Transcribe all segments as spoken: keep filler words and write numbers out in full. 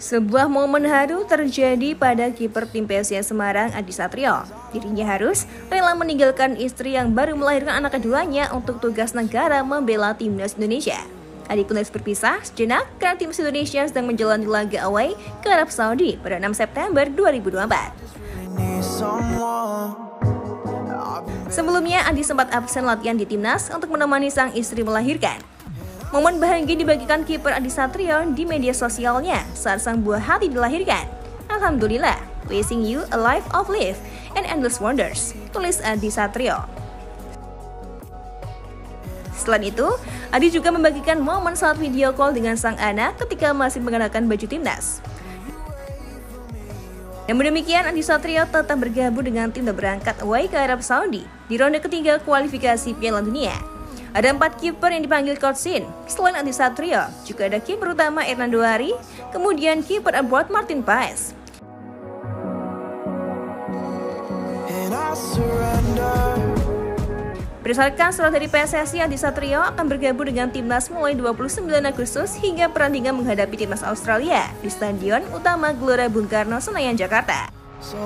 Sebuah momen haru terjadi pada kiper tim P S I S Semarang, Adi Satrio. Dirinya harus rela meninggalkan istri yang baru melahirkan anak keduanya untuk tugas negara membela timnas Indonesia. Adi pun harus berpisah sejenak karena timnas Indonesia sedang menjalani laga away ke Arab Saudi pada enam September dua ribu dua puluh empat. Sebelumnya, Adi sempat absen latihan di timnas untuk menemani sang istri melahirkan. Momen bahagia dibagikan kiper Adi Satrio di media sosialnya saat sang buah hati dilahirkan. Alhamdulillah, wishing you a life of life and endless wonders, tulis Adi Satrio. Selain itu, Adi juga membagikan momen saat video call dengan sang anak ketika masih mengenakan baju timnas. Namun demikian, Adi Satrio tetap bergabung dengan tim dan berangkat away ke Arab Saudi di ronde ketiga kualifikasi Piala Dunia. Ada empat kiper yang dipanggil Coach Shin. Selain Adi Satrio, juga ada kiper utama Hernando Ari, kemudian kiper abroad Martin Paes. Berdasarkan surat dari P S S I, Adi Satrio akan bergabung dengan timnas mulai dua puluh sembilan Agustus hingga pertandingan menghadapi timnas Australia di Stadion Utama Gelora Bung Karno, Senayan, Jakarta. So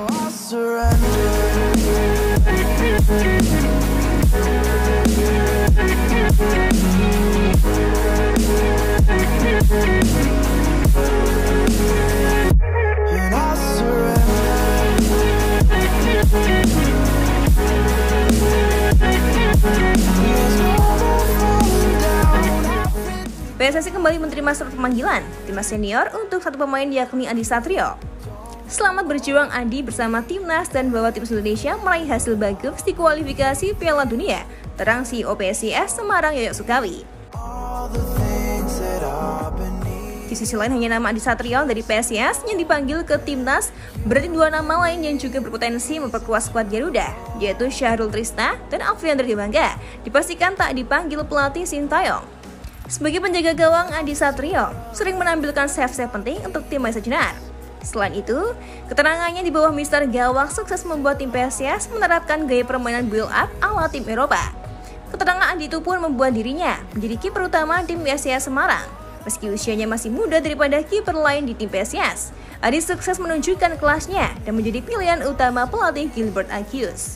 P S S I kembali menerima surat pemanggilan timnas senior untuk satu pemain yakni Adi Satrio. Selamat berjuang Adi bersama timnas dan bawa timnas Indonesia meraih hasil bagus di kualifikasi Piala Dunia, terang C E O P S I S Semarang Yoyo Sukawi. Di sisi lain, hanya nama Adi Satrio dari P S I S yang dipanggil ke timnas, berarti dua nama lain yang juga berpotensi memperkuat skuad Garuda, yaitu Syahrul Trisna dan Afriander Dewangga, dipastikan tak dipanggil pelatih Sintayong. Sebagai penjaga gawang, Adi Satrio sering menampilkan save-save penting untuk tim Malaysia Jenar. Selain itu, keterangannya di bawah Mister Gawang sukses membuat tim P S I S menerapkan gaya permainan build up ala tim Eropa. Keterangan Adi itu pun membuat dirinya menjadi kiper utama tim P S I S Semarang. Meski usianya masih muda daripada kiper lain di tim P S I S, Adi sukses menunjukkan kelasnya dan menjadi pilihan utama pelatih Gilbert Agius.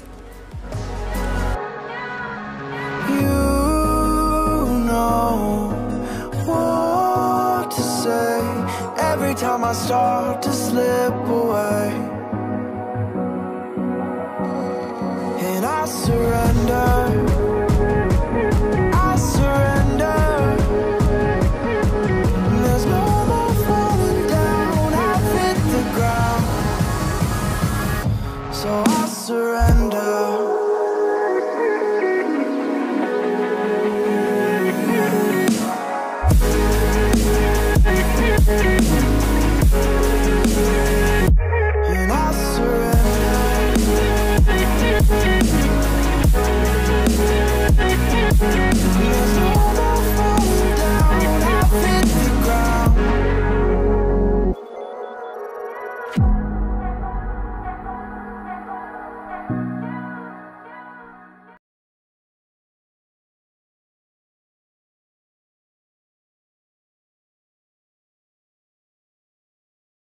Every time I start to slip away and I surrender.